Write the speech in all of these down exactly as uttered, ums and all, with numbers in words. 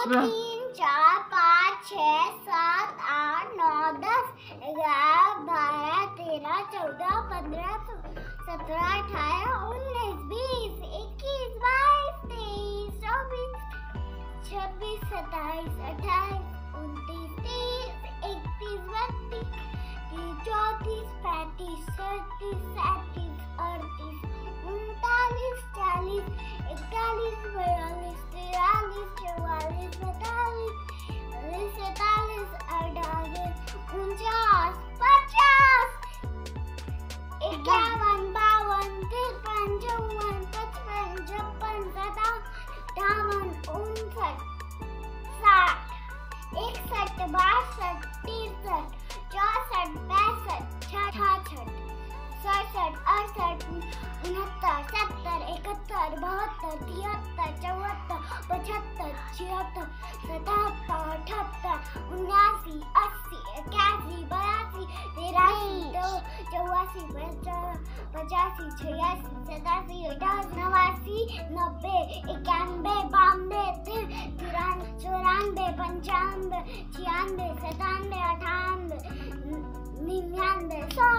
तीन चार पाँच छः सात आठ नौ दस ग्यारह बारह तेरह चौदह पंद्रह सत्रह अठारह उन्नीस बीस इक्कीस बाईस तेईस चौबीस छब्बीस सत्ताईस अट्ठाईस उनतीस तीस इकतीस बत्तीस तीस चौंतीस पैंतीस छत्तीस सैंतीस अड़तीस उनतालीस चालीस इकतालीस बयालीस तिरालीस चौवालीस पैंतालीस सैंतालीस अड़तालीस उनचास पचास इक्यावन बावन तिरपन चौवन पचपन छप्पन सत्तावन अट्ठावन उनसठ साठ इकसठ बासठ तिरसठ चौसठ पैंसठ छाछठ सड़सठ अड़सठ उनहत्तर सत्तर इकहत्तर बहत्तर तिहत्तर चौहत्तर पचहत्तर छिहत्तर सतहत्तर अठहत्तर उन्यासी अस्सी इक्यासी बयासी तिरासी चौरासी पचासी छियासी सतासी अठासी नवासी नब्बे इक्यानवे बानवे तिरानवे चौरानवे पंचानवे छियानवे सतानवे अठानवे निन्यानवे सौ।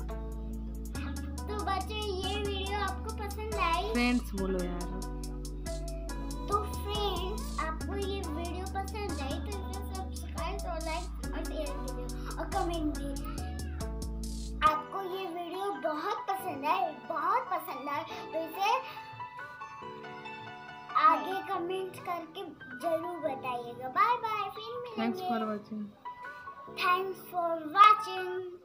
तो बच्चे ये वीडियो आपको पसंद आई? फ्रेंड्स बोलो यार। तो फ्रेंड्स आपको ये वीडियो पसंद आई तो इसे सब्सक्राइब और लाइक और शेयर कीजिए और कमेंट भी। आपको ये वीडियो बहुत पसंद आए बहुत पसंद आए तो इसे आगे कमेंट करके जरूर बताइएगा। बाय बाय, फिर मिलेंगे। Thanks for watching. Thanks for watching.